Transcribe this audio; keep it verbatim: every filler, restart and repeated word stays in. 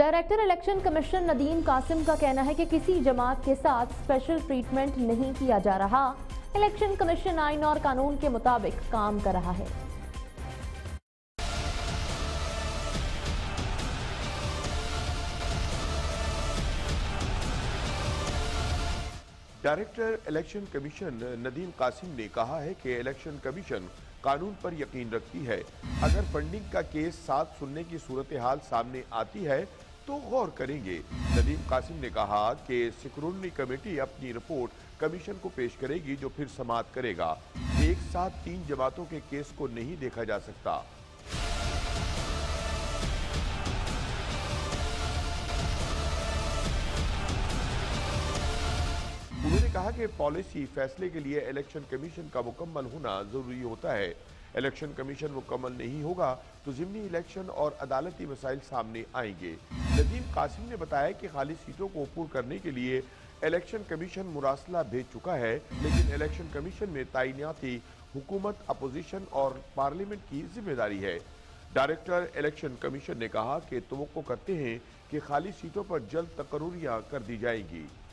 Director election commission Nadeem Qasim का कहना है कि किसी जमात के साथ स्पेशल ट्रीटमेंट नहीं किया जा रहा। इलेक्शन कमीशन आइन और कानून के मुताबिक काम कर रहा है। Director election commission Nadeem Qasim ने कहा है कि इलेक्शन कमीशन कानून पर यकीन रखती है। अगर फंडिंग का केस साथ सुनने की सूरत हाल सामने आती है तो गौर करेंगे। नदीम कासिम ने कहा कि सिक्योरिटी कमेटी अपनी रिपोर्ट कमीशन को पेश करेगी जो फिर समाअत करेगा। एक साथ तीन जमातों के केस को नहीं देखा जा सकता। उन्होंने कहा कि पॉलिसी फैसले के लिए इलेक्शन कमीशन का मुकम्मल होना जरूरी होता है। इलेक्शन कमीशन मुकम्मल नहीं होगा तो ज़िमनी इलेक्शन और अदालती मसाइल सामने आएंगे। नदीम कासिम ने बताया कि खाली सीटों को पूर्ण करने के लिए इलेक्शन कमीशन मुरासला भेज चुका है, लेकिन इलेक्शन कमीशन में तैनाती हुकूमत, अपोजिशन और पार्लियामेंट की जिम्मेदारी है। डायरेक्टर इलेक्शन कमीशन ने कहा कि तवक्को करते हैं कि खाली सीटों पर जल्द तकर्रुरियां कर दी जाएंगी।